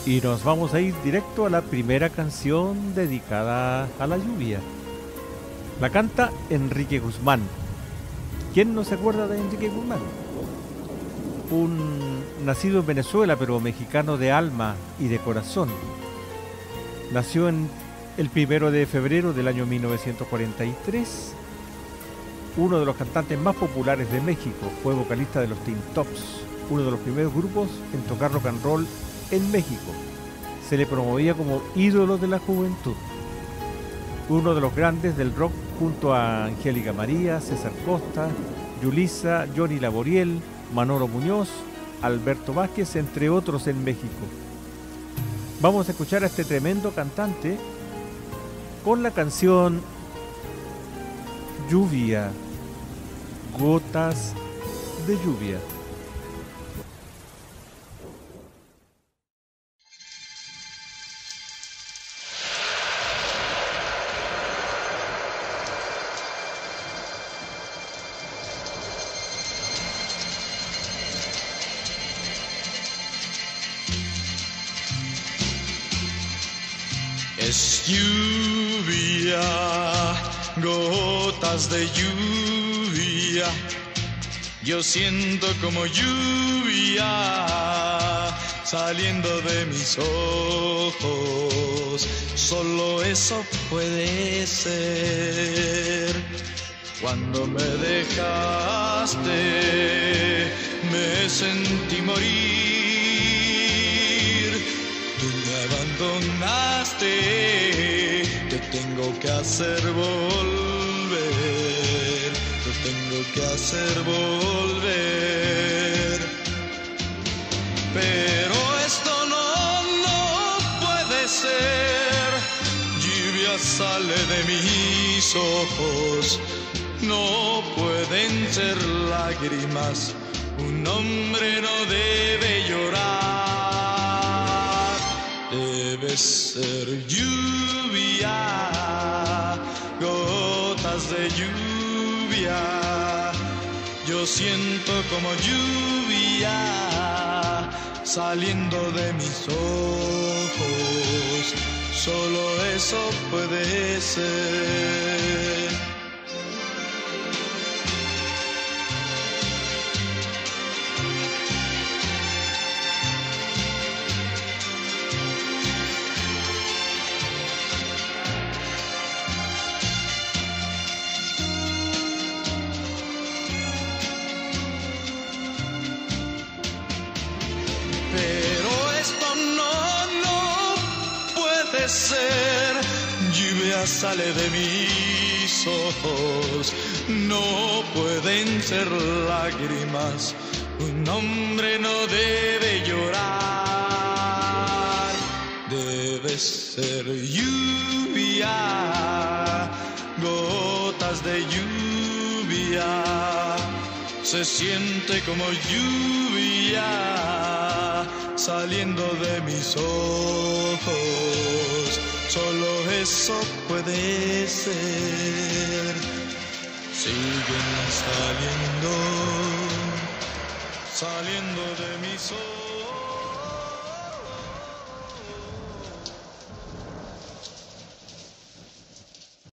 Y nos vamos a ir directo a la primera canción dedicada a la lluvia. La canta Enrique Guzmán. ¿Quién no se acuerda de Enrique Guzmán? Un nacido en Venezuela, pero mexicano de alma y de corazón. Nació en el 1 de febrero del año 1943. Uno de los cantantes más populares de México. Fue vocalista de los Teen Tops, uno de los primeros grupos en tocar rock and roll en México. Se le promovía como ídolo de la juventud. Uno de los grandes del rock junto a Angélica María, César Costa, Yulisa, Johnny Laboriel, Manolo Muñoz, Alberto Vázquez, entre otros en México. Vamos a escuchar a este tremendo cantante con la canción Lluvia, gotas de lluvia. Es lluvia, gotas de lluvia, yo siento como lluvia saliendo de mis ojos, solo eso puede ser. Cuando me dejaste, me sentí morir, tú me abandonaste, te tengo que hacer volver, te tengo que hacer volver. Pero esto no puede ser, lluvia sale de mis ojos, no pueden ser lágrimas, un hombre no debe llorar, debe ser lluvia, gotas de lluvia, yo siento como lluvia saliendo de mis ojos, solo eso puede ser. Ser, lluvia sale de mis ojos, no pueden ser lágrimas, un hombre no debe llorar, debe ser lluvia, gotas de lluvia, se siente como lluvia saliendo de mis ojos, solo eso puede ser. Siguen saliendo de mis ojos.